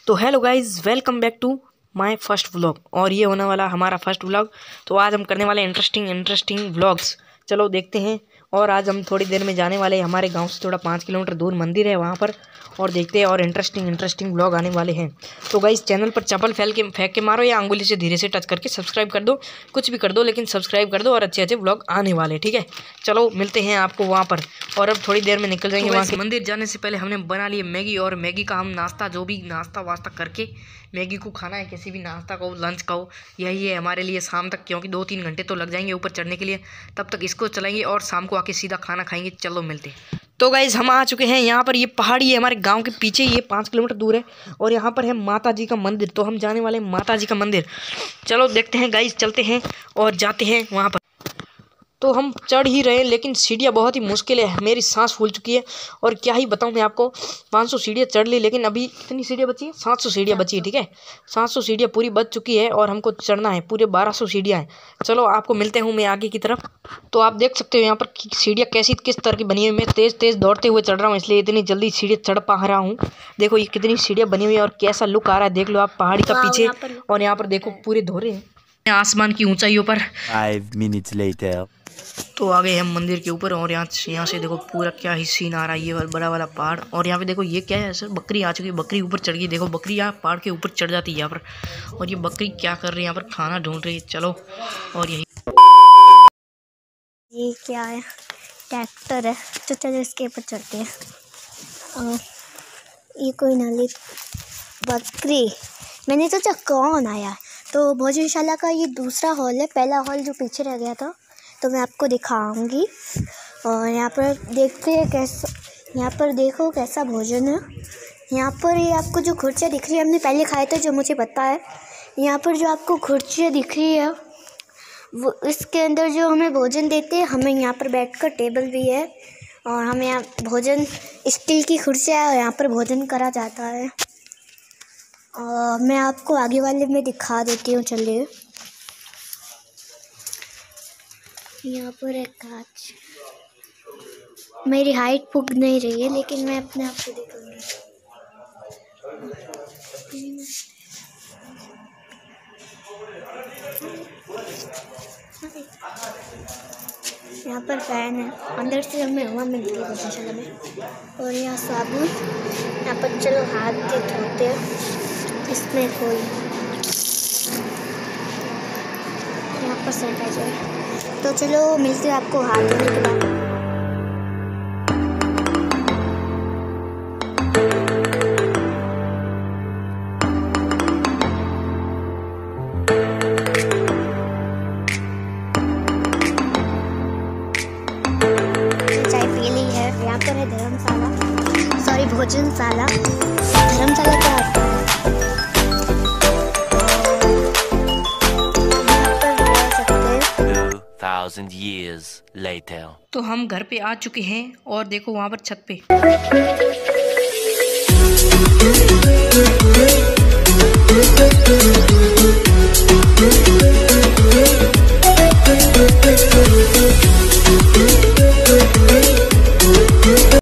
तो hello guys, welcome back to my first vlog. और ये होने वाला हमारा फर्स्ट व्लॉग। तो आज हम करने वाले इंटरेस्टिंग व्लॉग्स। चलो देखते हैं। और आज हम थोड़ी देर में जाने वाले हैं हमारे गांव से थोड़ा 5 किलोमीटर दूर मंदिर है वहाँ पर, और देखते हैं। और इंटरेस्टिंग व्लॉग आने वाले हैं। तो गाइज चैनल पर चप्पल फेंक के मारो या अंगुली से धीरे से टच करके सब्सक्राइब कर दो, कुछ भी कर दो, लेकिन सब्सक्राइब कर दो। और अच्छे व्लॉग आने वाले, ठीक है। चलो मिलते हैं आपको वहाँ पर, और अब थोड़ी देर में निकल जाएंगे वहाँ से। मंदिर जाने से पहले हमने बना लिए मैगी, और मैगी का हम नाश्ता, जो भी नाश्ता वास्ता करके मैगी को खाना है, किसी भी नाश्ता का हो, लंच का हो, यही है हमारे लिए शाम तक, क्योंकि 2-3 घंटे तो लग जाएंगे ऊपर चढ़ने के लिए। तब तक इसको चलाएंगे और शाम को आके सीधा खाना खाएंगे। चलो मिलते हैं। तो गाइज हम आ चुके हैं यहाँ पर। ये पहाड़ी है हमारे गांव के पीछे, ये 5 किलोमीटर दूर है, और यहाँ पर है माता जी का मंदिर। तो हम जाने वाले हैं माता जी का मंदिर। चलो देखते हैं गाइज, चलते हैं और जाते हैं वहाँ पर। तो हम चढ़ ही रहे हैं, लेकिन सीढ़ियाँ बहुत ही मुश्किल है, मेरी सांस फूल चुकी है। और क्या ही बताऊँ मैं आपको, 500 सीढ़ियाँ चढ़ ली, लेकिन अभी कितनी सीढ़ियाँ बची है? 700 सीढ़ियाँ बची है, ठीक है। 700 सीढ़ियाँ पूरी बच चुकी है, और हमको चढ़ना है पूरे 1200 सीढ़ियाँ हैं। चलो आपको मिलते हूँ मैं आगे की तरफ। तो आप देख सकते हो यहाँ पर सीढ़ियाँ कैसी किस तरह की बनी हुई। मैं तेज़ दौड़ते हुए चढ़ रहा हूँ, इसलिए इतनी जल्दी सीढ़ियाँ चढ़ पा रहा हूँ। देखो ये कितनी सीढ़ियाँ बनी हुई है, और कैसा लुक आ रहा है देख लो आप पहाड़ी का पीछे। और यहाँ पर देखो पूरे धोरे हैं आसमान की ऊंचाइयों पर। 5 minutes later. तो आ गए हम मंदिर के ऊपर, और यहाँ से देखो पूरा क्या ही सीन आ रहा है, ये बड़ा वाला पहाड़। और यहाँ पे देखो ये क्या है सर, बकरी आ चुकी है, बकरी ऊपर चढ़ गई। देखो बकरी यहाँ पहाड़ के ऊपर चढ़ जाती है यहाँ पर। और ये बकरी क्या कर रही है यहाँ पर, खाना ढूंढ रही है। चलो, और यही ये क्या है, ट्रैक्टर है। तो चलो इसके ऊपर चढ़ते हैं। ये कोई नाली बकरी, मैंने सोचा कौन आया। तो भोजनशाला का ये दूसरा हॉल है, पहला हॉल जो पीछे रह गया था तो मैं आपको दिखाऊंगी। और यहाँ पर देखते हैं कैसा, यहाँ पर देखो कैसा भोजन है। यहाँ पर ये आपको जो खुर्चियाँ दिख रही है, हमने पहले खाए थे जो मुझे पता है। यहाँ पर जो आपको खुर्चियाँ दिख रही है, वो इसके अंदर जो हमें भोजन देते हैं। हमें यहाँ पर बैठकर टेबल भी है, और हमें यहाँ भोजन, स्टील की कुर्सियाँ है, यहाँ पर भोजन करा जाता है। मैं आपको आगे वाले में दिखा देती हूँ, चलिए। यहाँ पर एक कांच, मेरी हाइट पुग नहीं रही है, लेकिन मैं अपने आप को दिखाऊंगी। यहाँ पर फैन है, अंदर से हमें हवा मिलती है धर्मशाला में। और यहाँ साबुन, यहाँ पर चलो हाथ के धोते हैं। इसमें कोई यहाँ पर सैनिटाइजर है। तो चलो मिलते हैं आपको हाथ धोने के बाद। चाय पी ली है। यहाँ पर है धर्मशाला, सॉरी भोजनशाला। धर्मशाला क्या होता है? 2000 years later. तो हम घर पे आ चुके हैं, और देखो वहाँ पर छत पे